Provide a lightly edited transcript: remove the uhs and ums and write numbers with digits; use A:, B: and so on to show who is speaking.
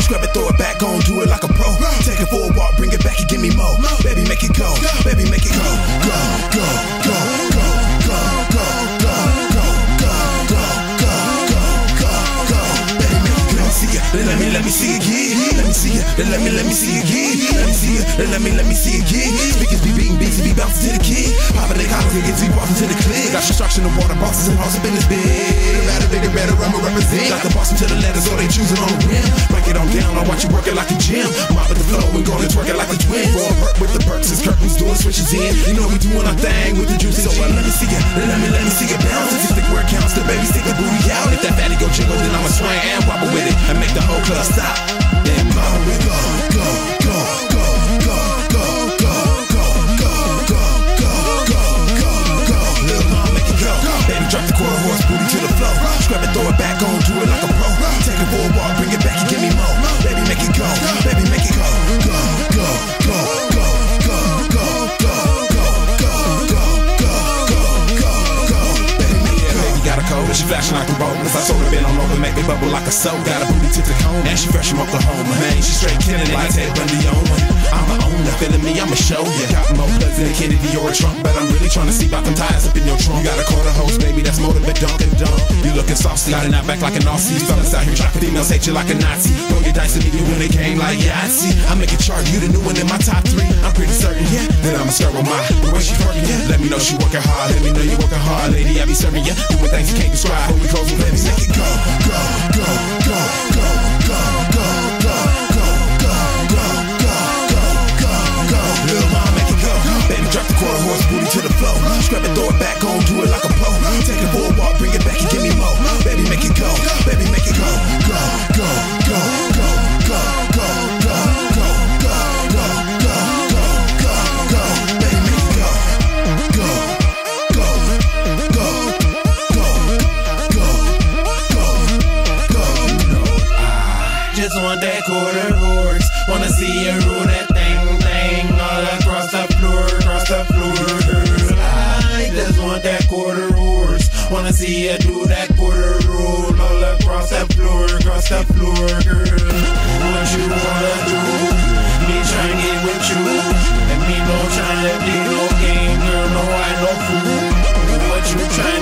A: Scrub it, throw it back on, do it like a pro. Take it for a walk, bring it back and give me more. Baby, make it go. Baby, make it go. Go, go, go, go, go, go, go, go, go, go, go, go, go. Baby, make it go. Let me see it, yeah. Let me see it. Let me see it, yeah. Let me see it. Let me see it, yeah. Speakers be beating beats, be bouncing to the kid. Popping their collars, get be walking to the clip. Got construction of water, bosses and house up in this bed. Better, bigger, better, I'ma represent. Got the boss to the letters, or they choosing on the rim. Break it on down, I watch you work it like a gym. Mop at the flow and go and twerk it like a twin. For a perk with the perks, it's curtains, doing switches in. You know we doing our thing with the juice. So let me see it, let me see it bounce. If you stick where it counts, the baby stick the booty out. If that fatty go jiggle, then I'ma swing and wobble with it and make the whole club stop. Then go, we go, go, go, go, go, go, go, go, go, go, go, go, go, go. Little mom, make it go. Baby, drop the quarter horse booty to the floor. Scrub it, throw it back on, do it like a pro. Take it for a walk, bring it back and give me more. Baby, make it go. Baby, make it go. Go, go, go, go, go, go, go, go, go, go, go, go, go. Baby, make it go. Baby got a cold, she flashing like a roll. As I told her, been on over, make it bubble like a soap. Got a booty to the cone, and she fresh from Oklahoma. Man, she straight killing it like Ted Bundy on one. I'm the owner, feeling me, I'ma show ya. Got more bloods than a Kennedy or a Trump, but I'm really trying to see about them tires up in your trunk. You got a quarter host, baby, that's more than a dunk and dunk. You looking saucy, got it out back like an Aussie. Fellas out here tracking females, hate you like a Nazi. Roll your dice and meet you when they came like Yahtzee. I make it chart, you the new one in my top 3. I'm pretty certain, yeah, that I'ma start with the way she working, yeah. Let me know she working hard, let me know you working hard, lady. I be serving ya, doing things you can't describe. When we close, baby, make it go, go, go, go, go, go, go, go, go, go, go, go, go, go. Little mom, make it go. Baby, drop the quarter horse booty to the floor. Scrub it, throw it back on, do it like a pro. Take it for a walk, bring it back and give me more. Baby, make it go. Baby, make it go. Go, go, go, go, go, go, go, go, go, go, go, go, go. Baby, make it go. Go, go, go, go, go, go, go.
B: Just want that quarter horse. Wanna see you roll that thing all across the floor, across the floor. I just want that quarter horse. Wanna see you do that quarter roll all across the floor, girl. What you wanna do? Me trying to get with you, and me no trying to play no game, girl. No, I no fool. What you trying